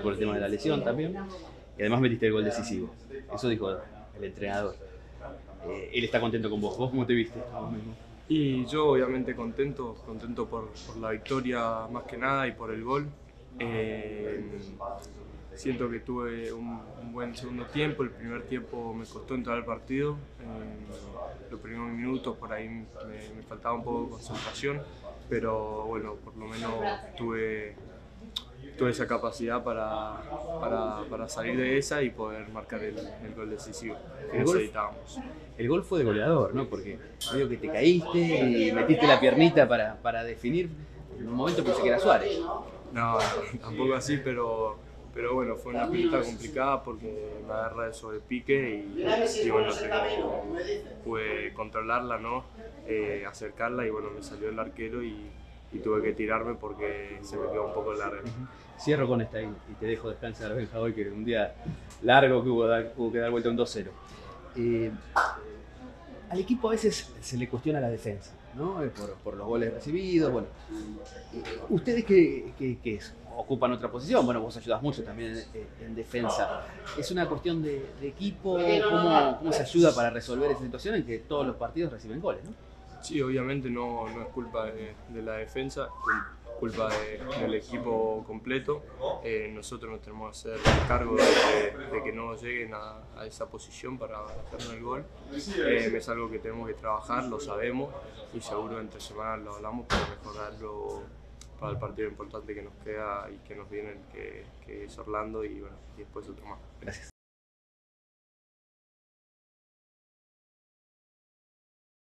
por el tema de la lesión también, y además metiste el gol decisivo. Eso dijo el entrenador. Él está contento con vos. ¿Vos cómo te viste? Vos mismo. Y yo obviamente contento por la victoria más que nada y por el gol. Siento que tuve un buen segundo tiempo. El primer tiempo me costó entrar al partido. Los primeros minutos por ahí me faltaba un poco de concentración, pero bueno, por lo menos tuve esa capacidad para salir de esa y poder marcar el gol decisivo que necesitábamos. El gol fue de goleador, ¿no? Porque medio que te caíste y metiste la piernita para definir. En un momento pensé que era Suárez. No, tampoco así, pero bueno, fue una pelota complicada porque me agarra de sobrepique y bueno, pude controlarla, ¿no? Acercarla y bueno, me salió el arquero y tuve que tirarme porque se me quedó un poco larga. Cierro con esta y te dejo descansar, Benja, hoy que un día largo que hubo que dar vuelta un 2-0. Al equipo a veces se le cuestiona la defensa, ¿no? Por los goles recibidos. Bueno, ¿ustedes qué ocupan otra posición? Bueno, vos ayudas mucho también en defensa. ¿Es una cuestión de equipo? ¿Cómo se ayuda para resolver esa situación en que todos los partidos reciben goles, ¿no? Sí, obviamente no es culpa de la defensa, culpa del equipo completo. Nosotros nos tenemos que hacer cargo de que no lleguen a esa posición para hacernos el gol. Es algo que tenemos que trabajar, lo sabemos y seguro entre semanas lo hablamos para mejorarlo para el partido importante que nos queda y que nos viene, que es Orlando y bueno, y después otro más. Gracias.